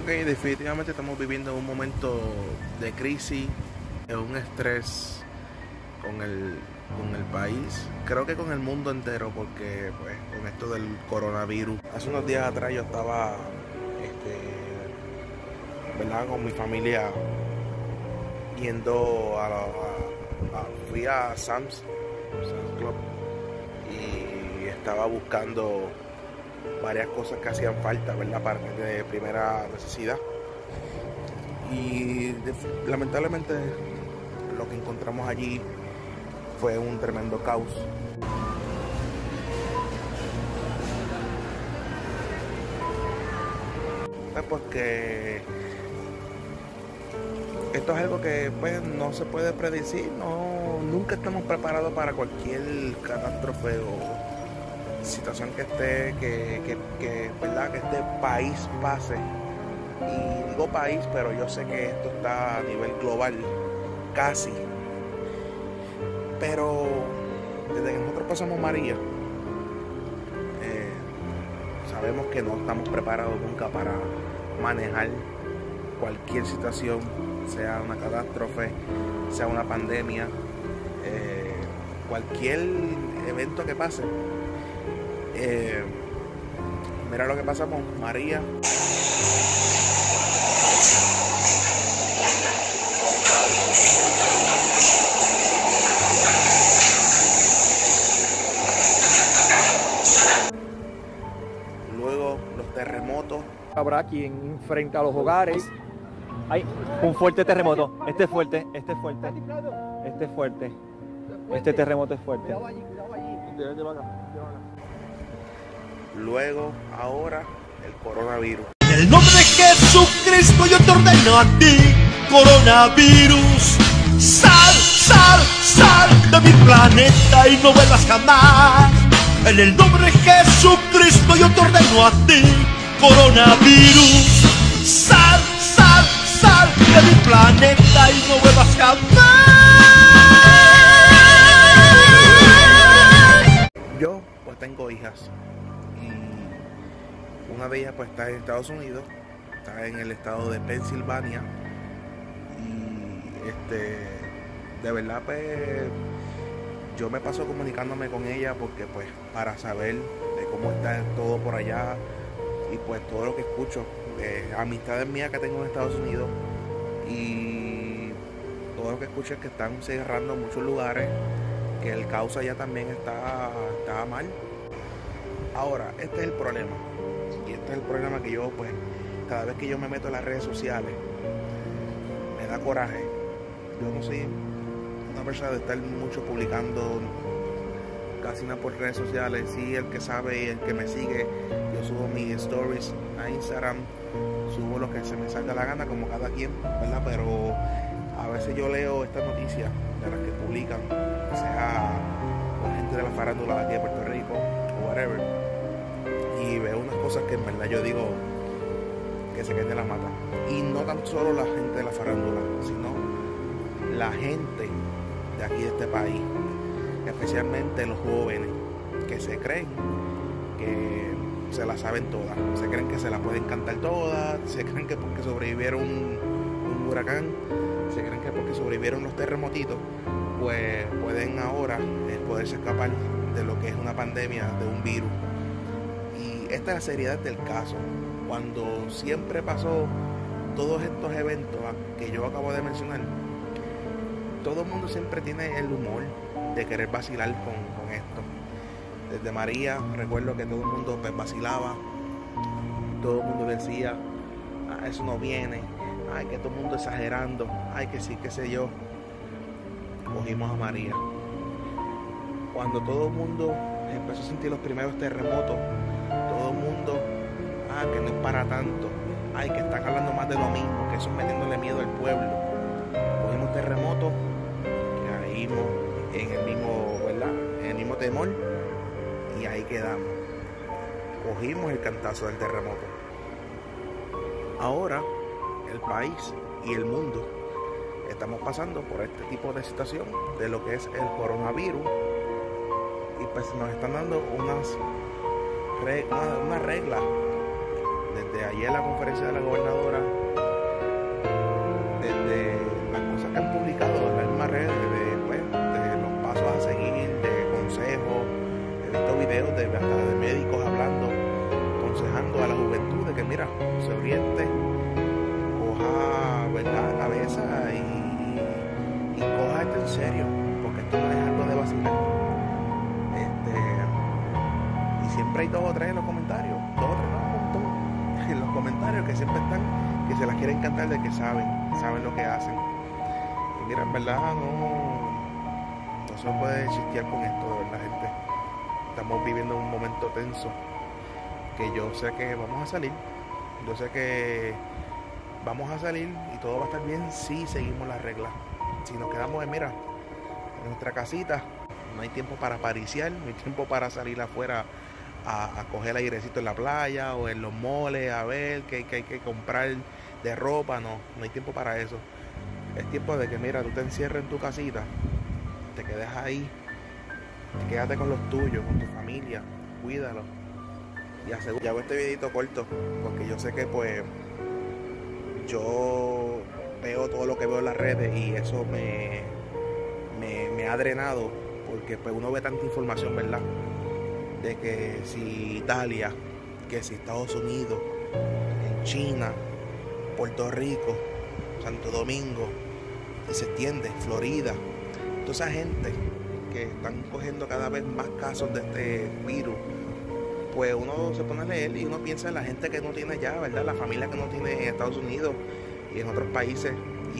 definitivamente estamos viviendo un momento de crisis, de un estrés con el país, creo que con el mundo entero, porque pues con esto del coronavirus. Hace unos días atrás yo estaba ¿verdad? Con mi familia yendo fui a Sam's Club y estaba buscando varias cosas que hacían falta, ¿verdad? Para de primera necesidad. Y lamentablemente lo que encontramos allí fue un tremendo caos. Pues que esto es algo que pues no se puede predecir, nunca estamos preparados para cualquier catástrofe o situación que esté, ¿verdad? Que este país pase. Y digo país, pero yo sé que esto está a nivel global, casi. Pero desde que nosotros pasamos María, sabemos que no estamos preparados nunca para manejar cualquier situación, sea una catástrofe, sea una pandemia, cualquier evento que pase. Mira lo que pasamos, María. Luego los terremotos. Habrá quien frente a los hogares. Hay un fuerte terremoto. Este es fuerte, este es fuerte. Este es fuerte. Este terremoto es fuerte. Luego, ahora, el coronavirus. En el nombre de Jesucristo yo te ordeno a ti, coronavirus. Sal, sal, sal de mi planeta y no vuelvas jamás. En el nombre de Jesucristo yo te ordeno a ti, coronavirus. Sal, sal, sal de mi planeta y no vuelvas jamás. Yo pues tengo hijas y una de ellas pues está en Estados Unidos, está en el estado de Pensilvania y de verdad pues yo me paso comunicándome con ella porque pues para saber de cómo está todo por allá y pues todo lo que escucho, amistades mías que tengo en Estados Unidos y todo lo que escucho es que están cerrando muchos lugares, que el caos allá también está mal. Ahora, este es el problema, y este es el problema que yo pues cada vez que yo me meto en las redes sociales me da coraje. Yo no soy una persona de estar mucho publicando casi nada por redes sociales. Sí, el que sabe y el que me sigue, yo subo mis stories a Instagram, subo lo que se me salga la gana como cada quien, ¿verdad? Pero a veces yo leo estas noticias de las que publican, sea la gente de la farándula de aquí de Puerto Rico o whatever, y veo unas cosas que en verdad yo digo que se caen de la mata. Y no tan solo la gente de la farándula, sino la gente de aquí de este país, especialmente los jóvenes que se creen que se la saben todas, se creen que se la pueden cantar todas, se creen que porque sobrevivieron un huracán, se creen que porque sobrevivieron los terremotitos, pues pueden ahora poderse escapar de lo que es una pandemia, de un virus. Y esta es la seriedad del caso. Cuando siempre pasó todos estos eventos que yo acabo de mencionar, todo el mundo siempre tiene el humor de querer vacilar con esto. Desde María, recuerdo que todo el mundo pues vacilaba, todo el mundo decía, eso no viene, ay, que todo el mundo exagerando, ay, que sí, qué sé yo. Cogimos a María. Cuando todo el mundo empezó a sentir los primeros terremotos, todo el mundo, que no es para tanto, ay, que están hablando más de lo mismo, que eso es metiéndole miedo al pueblo. Cogimos terremotos, caímos en el mismo, ¿verdad? En el mismo temor, y ahí quedamos. Cogimos el cantazo del terremoto. Ahora, el país y el mundo estamos pasando por este tipo de situación de lo que es el coronavirus, y pues nos están dando unas reglas desde desde ayer la conferencia de la gobernadora, desde las cosas que han publicado en las mismas redes, de los pasos a seguir, de consejos, he visto videos hasta de médicos hablando, aconsejando a la juventud de que mira, se oriente, coja, ¿verdad?, la cabeza y coja esto en serio, porque esto no es algo de vacilar. Y siempre hay 2 o 3 en los comentarios, 2 o 3 no, un montón en los comentarios que siempre están, que se las quieren cantar de que saben lo que hacen. Y mira, en verdad no se puede chistear con esto, de verdad, gente. Estamos viviendo un momento tenso, que yo sé que vamos a salir, yo sé que vamos a salir y todo va a estar bien si seguimos las reglas. Si nos quedamos en nuestra casita, no hay tiempo para pariciar, no hay tiempo para salir afuera a coger airecito en la playa o en los moles a ver qué hay que comprar de ropa. No hay tiempo para eso. Es tiempo de que mira, tú te encierres en tu casita, te quedes ahí, quédate con los tuyos, con tu familia, cuídalo y asegura. Ya hago este videito corto porque yo sé que pues yo veo todo lo que veo en las redes y eso me ha drenado, porque pues uno ve tanta información, ¿verdad?, de que si Italia, que si Estados Unidos, en China, Puerto Rico, Santo Domingo, y se extiende, Florida, toda esa gente que están cogiendo cada vez más casos de este virus, pues uno se pone a leer y uno piensa en la gente que no tiene ya, ¿verdad?, la familia que no tiene en Estados Unidos y en otros países,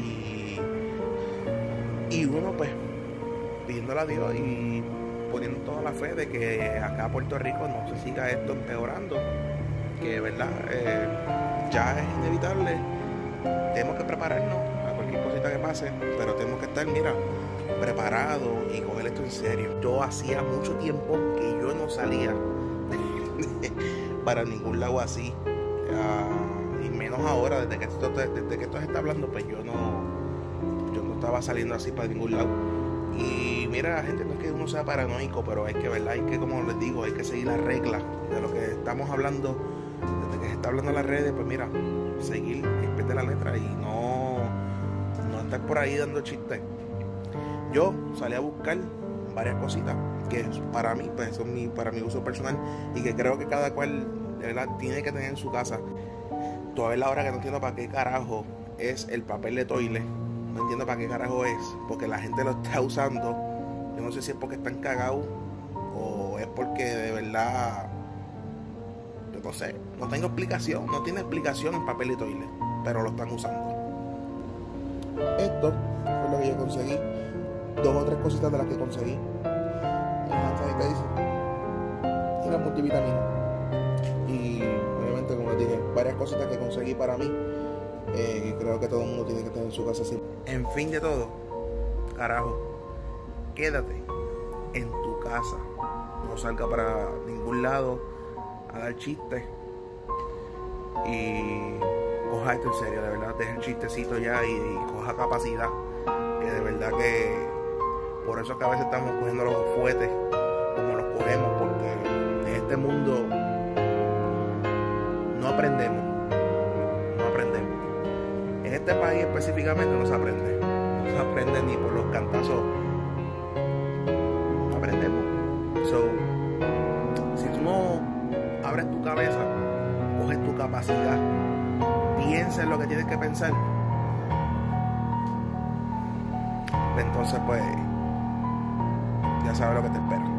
y uno pues pidiéndole a Dios y poniendo toda la fe de que acá en Puerto Rico no se siga esto empeorando, que verdad ya es inevitable. Tenemos que prepararnos a cualquier cosita que pase, pero tenemos que estar, mira, preparados y coger esto en serio. Yo hacía mucho tiempo que yo no salía para ningún lado así, y menos ahora, desde que esto se está hablando, pues yo no estaba saliendo así para ningún lado. Y mira, gente, no es que uno sea paranoico, pero hay que, ¿verdad?, hay que, como les digo, hay que seguir las reglas de lo que estamos hablando, desde que se está hablando en las redes, pues mira, seguir el pie de la letra y no estar por ahí dando chistes. Yo salí a buscar varias cositas que para mí, pues son para mi uso personal y que creo que cada cual, de verdad, tiene que tener en su casa. Todavía la hora que no entiendo para qué carajo es el papel de toilet. No entiendo para qué carajo es, porque la gente lo está usando. Yo no sé si es porque están cagados o es porque de verdad, yo no sé, no tengo explicación, no tiene explicación el papel de toilet, pero lo están usando. Esto fue lo que yo conseguí, 2 o 3 cositas de las que conseguí. ¿Qué dice? Y la multivitamina. Y obviamente, como les dije, varias cositas que conseguí para mí. Y creo que todo el mundo tiene que tener en su casa así. En fin de todo, carajo, quédate en tu casa, no salga para ningún lado a dar chistes y coja esto en serio, de verdad, deja el chistecito ya y coja capacidad, que de verdad que por eso es que a veces estamos cogiendo los fuetes como los cogemos, porque en este mundo no aprendemos. En este país específicamente no se aprende ni por los cantazos, no aprendemos. Si tú no abres tu cabeza, coges tu capacidad, piensa en lo que tienes que pensar, entonces pues ya sabes lo que te espera.